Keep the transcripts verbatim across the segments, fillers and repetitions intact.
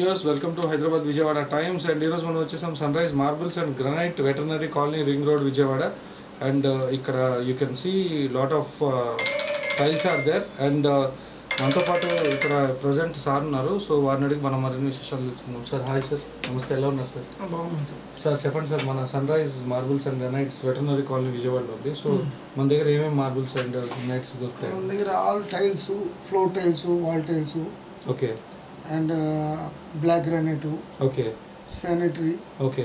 viewers, welcome to Hyderabad Vijayawada Times. And here's మనం వచ్చేసాం Sunrise Marbles and Granite Veterinary Colony Ring Road Vijayawada. And uh, ఇక్కడ you can see lot of uh, tiles are there. And uh, మనతో పాటు ఇక్కడ present sir ఉన్నారు. So వారిని అడిగి మనం మరిన్ని విశేషాలు తెలుసుకుందాం. సార్ హాయ్ సార్, నమస్తే, ఎలా ఉన్నారు సార్? బాగుంది సార్. చెప్పండి సార్, మన sun rise marbles and granites veterinary colony విజయవాడలో ఉంది. సో మన దగ్గర ఏమేమి మార్బుల్స్ అండ్ గ్రానైట్స్ దొరుకుతాయి? మన దగ్గర all tiles, floor tiles, wall tiles, okay, and black granite, okay, sanitary, okay,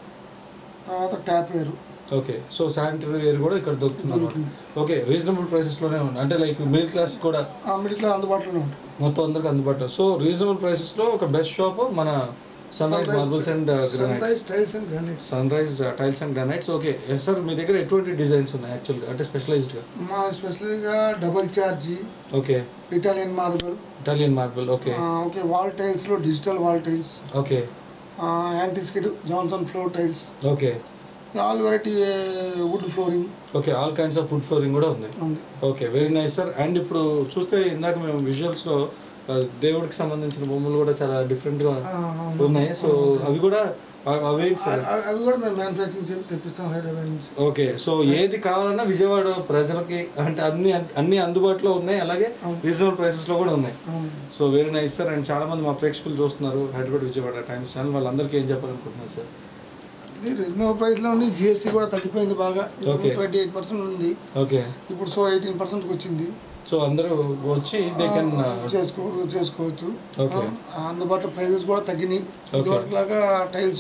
తర్వాత tap ware. Okay, so sanitary ware కూడా ఇక్కడ దొరుకుతుంది. ఓకే, రీజనబుల్ ప్రైసెస్లోనే ఉంది, అంటే లైక్ మిడిల్ క్లాస్ కూడా మిడిల్ క్లాస్ అందుబాటులోనే ఉంటుంది, మొత్తం అందరికి అందుబాటులో. సో రీజనబుల్ ప్రైసెస్లో ఒక బెస్ట్ షాప్ మన sun rise marbles and granites, tiles and granites, sun rise tiles and granites. Okay sir, మీ దగ్గర ఎటువంటి డిజైన్స్ ఉన్నాయి యాక్చువల్గా, అంటే స్పెషలైజ్డ్గా? మా స్పెషల్గా double charge, okay, Italian marble, Italian marble, okay, okay, wall టైల్స్లో digital wall tiles, okay, antiskid Johnson floor tiles, okay, all variety wood flooring, okay, all kinds of wood flooring కూడా ఉంది. Okay, very nice sir. And ఇప్పుడు చూస్తే ఇందాక మేము విజువల్స్లో దేవుడికి సంబంధించిన బొమ్మలు కూడా చాలా డిఫరెంట్గా ఉన్నాయి. సో అవి కూడా అవి అవి కూడా మేము మ్యానుఫ్యాక్చరింగ్ చేసి తెప్పిస్తాం హైదరాబాద్ నుంచి. ఓకే, సో ఏది కావాలన్నా విజయవాడ ప్రజలకి అంటే అన్ని అన్ని అందుబాటులో ఉన్నాయి, అలాగే రీజనబుల్ ప్రైసెస్లో కూడా ఉన్నాయి. So very nice sir. And చాలా మంది మా ప్రేక్షకులు చూస్తున్నారు హైదరాబాద్ విజయవాడ టైమ్స్ ఛానల్, వాళ్ళందరికీ ఏం చెప్పాలనుకుంటున్నారు సార్? రీజనబుల్ ప్రైస్లో ఉంది, జిఎస్టీ కూడా తగ్గిపోయింది బాగా, ట్వంటీ ఎయిట్ పర్సెంట్ ఉంది. ఓకే, ఇప్పుడు సో ఎయిటీన్ పర్సెంట్కి వచ్చింది. సో అందరూ వచ్చి దే కెన్ చేసుకో చేసుకోవచ్చు. అందుబాటులో ప్రైజెస్ కూడా తగ్గినాయి. ఇదివరకు లాగా టైల్స్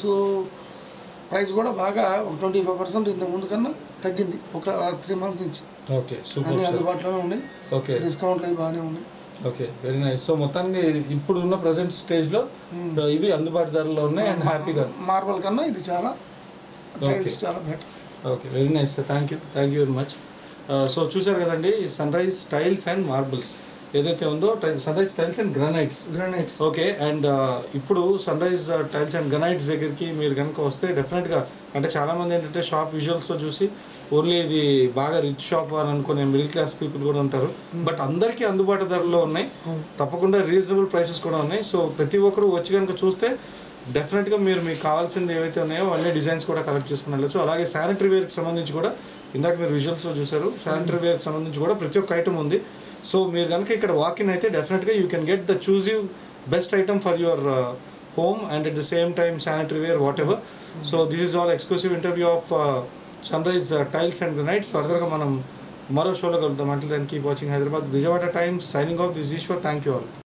ప్రైస్ కూడా బాగా ఒక ట్వంటీ ఫైవ్ పర్సెంట్ ఇంతకు ముందు కన్నా తగ్గింది ఒక త్రీ మంత్స్ నుంచి. ఓకే, అన్ని అందుబాటులోనే ఉన్నాయి. ఓకే, డిస్కౌంట్లు అవి బాగానే ఉన్నాయి. Okay, very nice. సో మొత్తానికి ఇప్పుడు ఉన్న ప్రజెంట్ స్టేజ్లో ఇవి అందుబాటు ధరలో ఉన్నాయి అండ్ హ్యాపీగా. మార్బల్ కన్నా ఇది చాలా టైల్స్ చాలా better. Okay, very nice sir, thank you thank you very much. So చూసారు కదండి, sun rise tiles and marbles ఏదైతే ఉందో, sun rise tiles and granites granites okay. And ఇప్పుడు sun rise tiles and granites దగ్గరికి మీరు కనుక వస్తే డెఫినెట్గా, అంటే చాలామంది ఏంటంటే షాప్ విజువల్స్లో చూసి ఓన్లీ ఇది బాగా రిచ్ షాప్ అని అనుకునే మిడిల్ క్లాస్ పీపుల్ కూడా ఉంటారు. బట్ అందరికీ అందుబాటు ధరలో ఉన్నాయి, తప్పకుండా రీజనబుల్ ప్రైసెస్ కూడా ఉన్నాయి. సో ప్రతి ఒక్కరు వచ్చి కనుక చూస్తే డెఫినెట్గా మీరు మీకు కావాల్సింది ఏవైతే ఉన్నాయో అన్ని డిజైన్స్ కూడా కలెక్ట్ చేసుకుని వెళ్ళచ్చు. అలాగే శానిటరీ వేర్కి సంబంధించి కూడా ఇందాక మీరు విజువల్స్లో చూసారు, శానిటరీ వేర్కి సంబంధించి కూడా ప్రతి ఒక్క ఐటమ్ ఉంది. సో మీరు కనుక ఇక్కడ వాకిన్ అయితే డెఫినెట్గా you can get the choosy best item for your home and at the same time sanitary ware whatever. So this is all exclusive interview of sun rise tiles and granites. ఫర్దర్గా మనం మరో షోలో కలుద్దాం. అంటే దాన్ని keep watching Hyderabad Vijayawada times. Signing off this Eshwar. Thank you all.